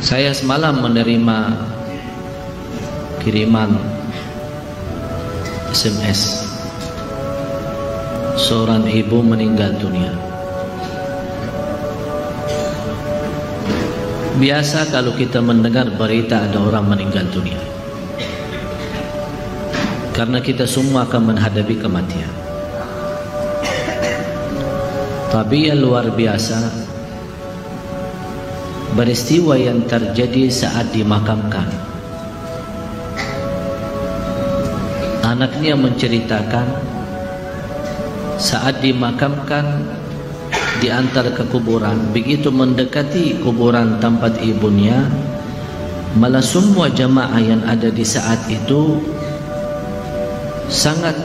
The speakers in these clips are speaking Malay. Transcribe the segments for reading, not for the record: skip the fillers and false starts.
Saya semalam menerima kiriman SMS. Seorang ibu meninggal dunia. Biasa kalau kita mendengar berita ada orang meninggal dunia, karena kita semua akan menghadapi kematian. Tapi yang luar biasa, peristiwa yang terjadi saat dimakamkan. Anaknya menceritakan saat dimakamkan diantar ke kuburan, begitu mendekati kuburan tempat ibunya, malah semua jamaah yang ada di saat itu sangat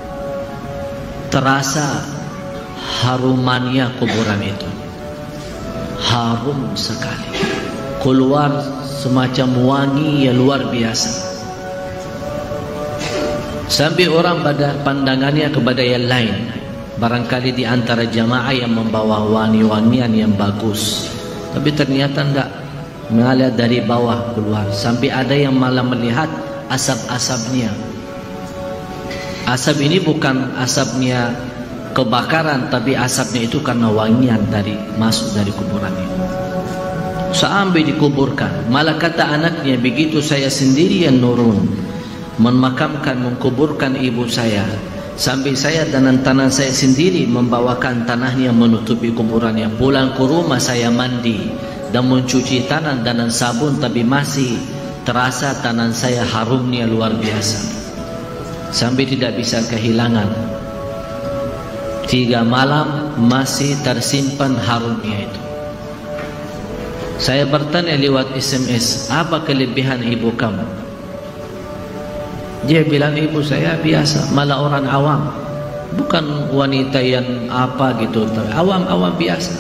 terasa harumannya kuburan itu. Harum sekali, keluar semacam wangi yang luar biasa, sampai orang pada pandangannya kepada yang lain. Barangkali di antara jamaah yang membawa wangi-wangian yang bagus, tapi ternyata tidak, mengalir dari bawah keluar, sampai ada yang malah melihat asap-asapnya. Asap ini bukan asapnya kebakaran, tapi asapnya itu karena wangian dari masuk dari kuburan itu. Sampai dikuburkan, malah kata anaknya, begitu saya sendiri yang nurun memakamkan, mengkuburkan ibu saya, sampai saya dengan tanah saya sendiri membawakan tanahnya menutupi kuburannya. Pulang ke rumah saya mandi dan mencuci tanah dengan sabun, tapi masih terasa tanah saya harumnya luar biasa, sampai tidak bisa kehilangan. 3 malam masih tersimpan harumnya itu. Saya bertanya lewat SMS, apa kelebihan ibu kamu? Dia bilang, ibu saya biasa, malah orang awam, bukan wanita yang apa gitu, awam-awam biasa.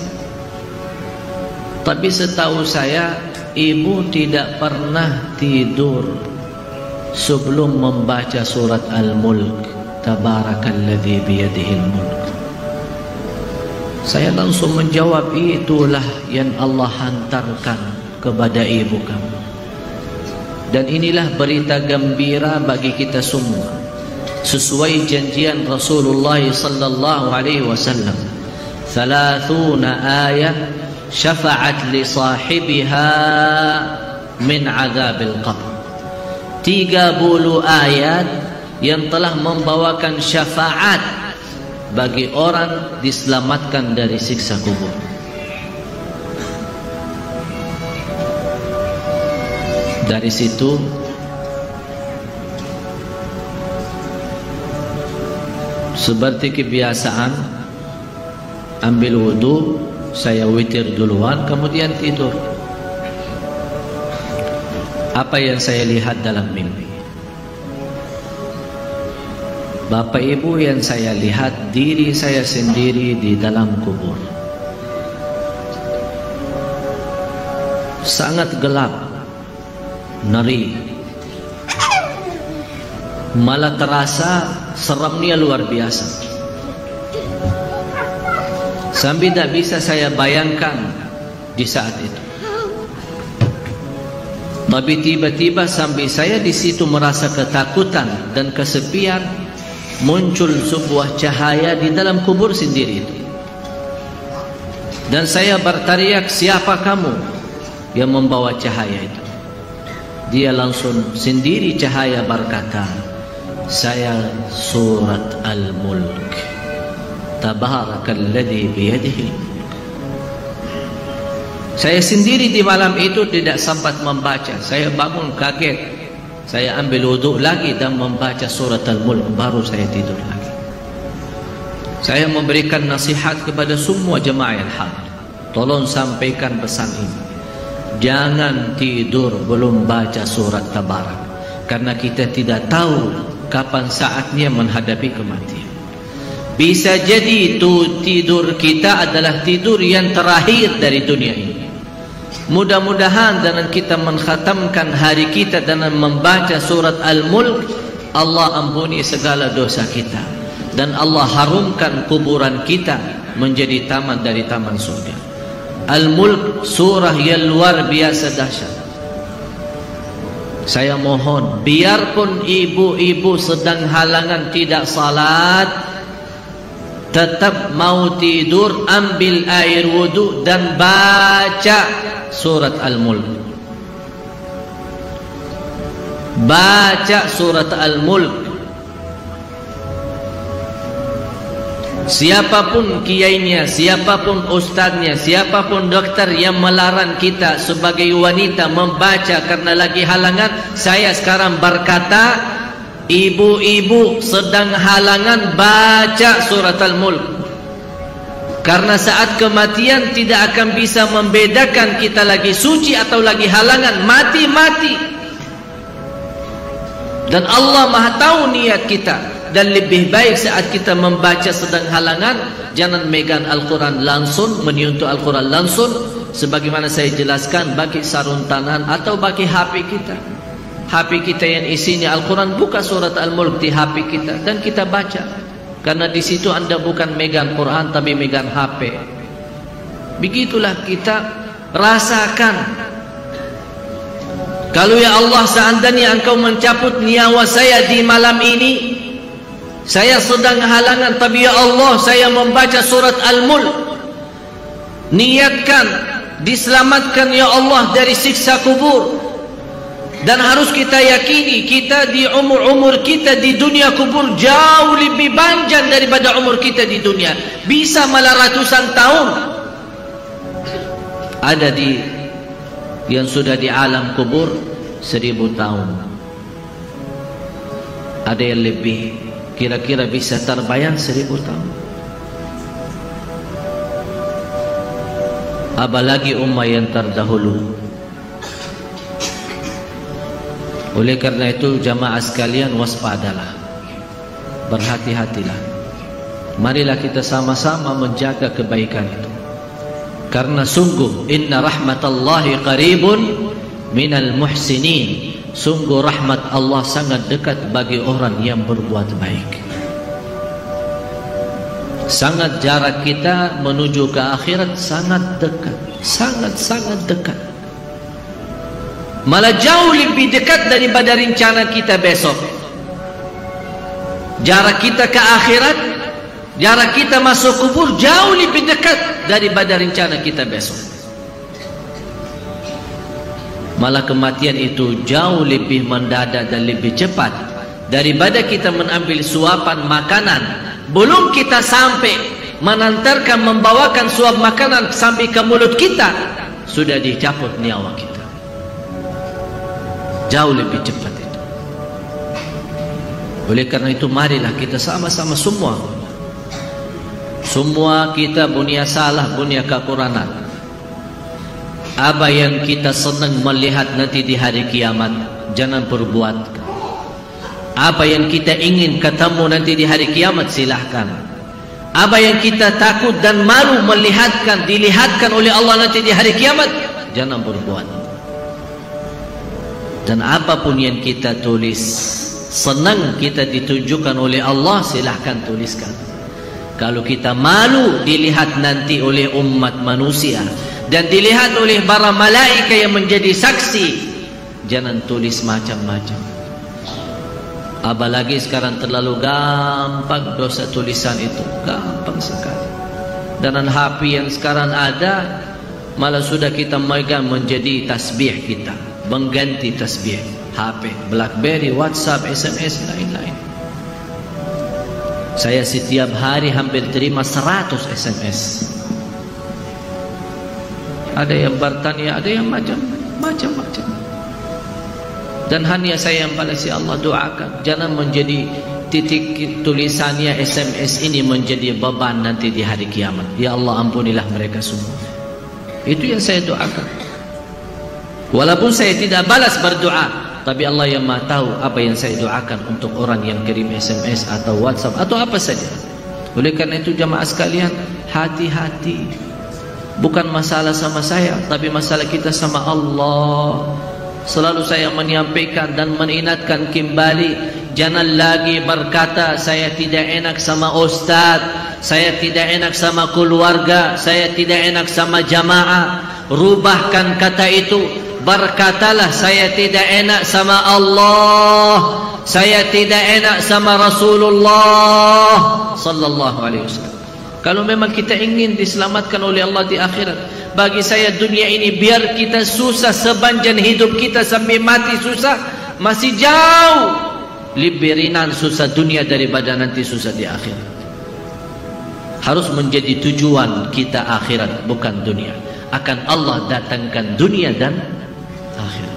Tapi setahu saya, ibu tidak pernah tidur sebelum membaca surat Al-Mulk, Tabarakalladzi biyadihil mulk. Saya langsung menjawab, itulah yang Allah hantarkan kepada ibu kamu. Dan inilah berita gembira bagi kita semua, sesuai janjian Rasulullah sallallahu alaihi wasallam. 30 ayat syafa'at li sahibiha min azabil qabr. 30 ayat yang telah membawakan syafaat bagi orang diselamatkan dari siksa kubur. Dari situ seperti kebiasaan, ambil wudu, saya witir duluan, kemudian tidur. Apa yang saya lihat dalam mimpi? Bapak ibu, yang saya lihat diri saya sendiri di dalam kubur. Sangat gelap, ngeri, malah terasa seramnya luar biasa, sampai tidak bisa saya bayangkan di saat itu. Tapi tiba-tiba sampai saya di situ merasa ketakutan dan kesepian, muncul sebuah cahaya di dalam kubur sendiri itu, dan saya berteriak, siapa kamu yang membawa cahaya itu? Dia langsung sendiri cahaya berkata, saya surat Al-Mulk, Tabarakalladzi biyadihi. Saya sendiri di malam itu tidak sempat membaca. Saya bangun kaget, saya ambil wudhu lagi dan membaca surat Al-Mulk, baru saya tidur lagi. Saya memberikan nasihat kepada semua jemaah yang hadir, tolong sampaikan pesan ini. Jangan tidur belum baca surat Tabarak, karena kita tidak tahu kapan saatnya menghadapi kematian. Bisa jadi itu tidur kita adalah tidur yang terakhir dari dunia ini. Mudah-mudahan dengan kita mengkhatamkan hari kita dengan membaca surat Al-Mulk, Allah ampuni segala dosa kita, dan Allah harumkan kuburan kita menjadi taman dari taman surga. Al-Mulk surah yang luar biasa dahsyat. Saya mohon, biarpun ibu-ibu sedang halangan tidak salat, tetap mau tidur, ambil air wudu dan baca surat Al-Mulk. Baca surat Al-Mulk. Siapapun kiainya, siapapun ustaznya, siapapun dokter yang melarang kita sebagai wanita membaca karena lagi halangan, saya sekarang berkata, ibu-ibu sedang halangan, baca surat Al-Mulk. Karena saat kematian tidak akan bisa membedakan kita lagi suci atau lagi halangan, mati-mati. Dan Allah Maha tahu niat kita. Dan lebih baik saat kita membaca sedang halangan, jangan megang Al-Quran langsung, menyentuh Al-Quran langsung, sebagaimana saya jelaskan, bagi sarung tangan atau bagi HP kita. HP kita yang isinya Al-Quran, buka surat Al-Mulk di HP kita dan kita baca. Karena di situ anda bukan megang Quran tapi megang HP. Begitulah kita rasakan. Kalau ya Allah, seandainya engkau mencabut nyawa saya di malam ini, saya sedang halangan, tapi ya Allah, saya membaca surat Al-Mulk. Niatkan diselamatkan ya Allah dari siksa kubur. Dan harus kita yakini, kita di umur kita di dunia kubur jauh lebih panjang daripada umur kita di dunia. Bisa malah ratusan tahun. Ada di yang sudah di alam kubur 1000 tahun. Ada yang lebih, kira-kira bisa terbayang 1000 tahun. Apalagi umat yang terdahulu. Oleh karena itu jamaah sekalian, waspadalah, berhati-hatilah. Marilah kita sama-sama menjaga kebaikan itu. Karena sungguh inna rahmatallahi qaribun minal muhsinin. Sungguh rahmat Allah sangat dekat bagi orang yang berbuat baik. Sangat jarak kita menuju ke akhirat sangat dekat, sangat-sangat dekat. Malah jauh lebih dekat daripada rencana kita besok. Jarak kita ke akhirat, jarak kita masuk kubur jauh lebih dekat daripada rencana kita besok. Malah kematian itu jauh lebih mendadak dan lebih cepat daripada kita mengambil suapan makanan. Belum kita sampai menantarkan, membawakan suap makanan sampai ke mulut kita, sudah dicabut nyawa kita. Jauh lebih cepat itu. Oleh karena itu marilah kita sama-sama semua kita punya salah, punya kekurangan. Apa yang kita senang melihat nanti di hari kiamat, jangan perbuat. Apa yang kita ingin ketemu nanti di hari kiamat, silahkan. Apa yang kita takut dan malu dilihatkan oleh Allah nanti di hari kiamat, jangan berbuat. Dan apapun yang kita tulis, senang kita ditunjukkan oleh Allah, silahkan tuliskan. Kalau kita malu dilihat nanti oleh umat manusia dan dilihat oleh para malaikat yang menjadi saksi, jangan tulis macam-macam. Apalagi sekarang terlalu gampang dosa tulisan itu, gampang sekali. Dan HP yang sekarang ada, malah sudah kita megang menjadi tasbih kita, mengganti tasbih. HP, BlackBerry, WhatsApp, SMS, lain-lain. Saya setiap hari hampir terima 100 SMS. Ada yang bertanya, ada yang macam-macam. Dan hanya saya yang balas, ya Allah doakan, jangan menjadi titik tulisannya SMS ini menjadi beban nanti di hari kiamat. Ya Allah ampunilah mereka semua. Itu yang saya doakan. Walaupun saya tidak balas berdoa, tapi Allah yang Maha tahu apa yang saya doakan untuk orang yang kirim SMS atau WhatsApp atau apa saja. Oleh karena itu jamaah sekalian, hati-hati. Bukan masalah sama saya, tapi masalah kita sama Allah. Selalu saya menyampaikan dan mengingatkan kembali, Jangan lagi berkata saya tidak enak sama ustaz, saya tidak enak sama keluarga, saya tidak enak sama jamaah. Rubahkan kata itu. Berkatalah saya tidak enak sama Allah, saya tidak enak sama Rasulullah sallallahu alaihi wasallam. Kalau memang kita ingin diselamatkan oleh Allah di akhirat, bagi saya dunia ini biar kita susah sepanjang hidup kita sampai mati susah, masih jauh lebih ringan susah dunia daripada nanti susah di akhirat. Harus menjadi tujuan kita akhirat, bukan dunia. Akan Allah datangkan dunia dan akhirat.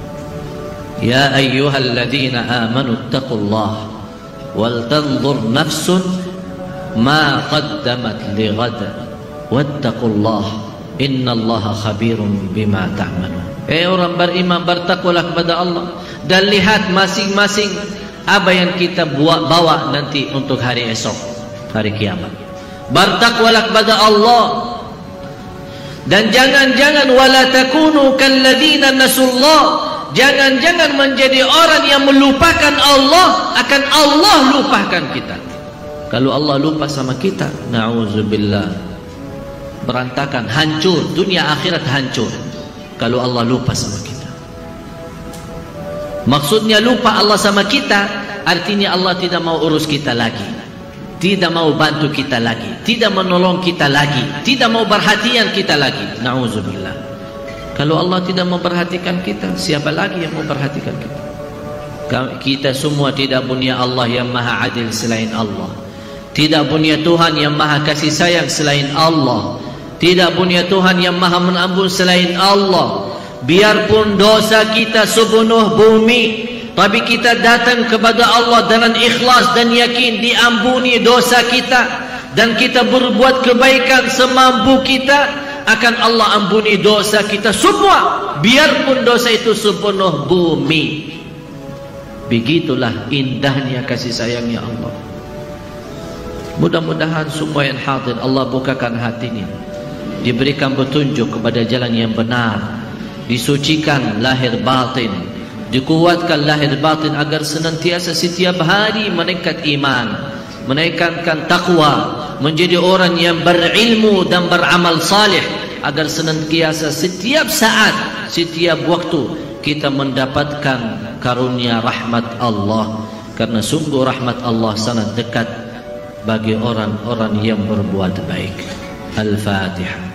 Ya ayyuhalladzina amanu taqullaha wal tanzur nafsun ma qaddamat lighad wattaqullaha innallaha khabirum bima ta'malun. Orang beriman, bertakwalah kepada Allah dan lihat masing-masing apa yang kita bawa nanti untuk hari esok, hari kiamat. Bertakwalah kepada Allah. Dan jangan-jangan wala takunu kalladzina nasullah. Jangan-jangan menjadi orang yang melupakan Allah, akan Allah lupakan kita. Kalau Allah lupa sama kita, na'udzubillah, berantakan, hancur, dunia akhirat hancur. Kalau Allah lupa sama kita. Maksudnya lupa Allah sama kita, artinya Allah tidak mau urus kita lagi, tidak mau bantu kita lagi, tidak menolong kita lagi, tidak mau perhatian kita lagi. Na'udzubillah. Kalau Allah tidak memperhatikan kita, siapa lagi yang memperhatikan kita? Kita semua tidak punya Allah yang maha adil selain Allah. Tidak punya Tuhan yang maha kasih sayang selain Allah. Tidak punya Tuhan yang maha mengampun selain Allah. Biarpun dosa kita sepenuh bumi, tapi kita datang kepada Allah dengan ikhlas dan yakin diampuni dosa kita, dan kita berbuat kebaikan semampu kita, akan Allah ampuni dosa kita semua, biarpun dosa itu sepenuh bumi. Begitulah indahnya kasih sayangnya Allah. Mudah-mudahan semua yang hadir Allah bukakan hatinya, diberikan petunjuk kepada jalan yang benar, disucikan lahir batin, dikuatkan lahir batin agar senantiasa setiap hari meningkat iman, menaikkan takwa, menjadi orang yang berilmu dan beramal salih, agar senantiasa setiap saat, setiap waktu kita mendapatkan karunia rahmat Allah, karena sungguh rahmat Allah sangat dekat bagi orang-orang yang berbuat baik. Al-Fatihah.